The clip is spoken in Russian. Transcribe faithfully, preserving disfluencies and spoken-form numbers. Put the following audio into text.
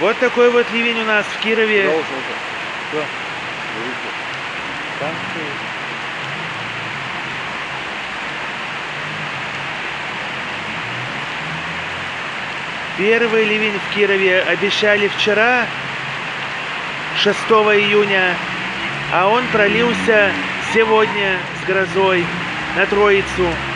Вот такой вот ливень у нас в Кирове. Да, уже, уже. Что? Там стоит. Первый ливень в Кирове обещали вчера, шестого июня, а он пролился сегодня с грозой на Троицу.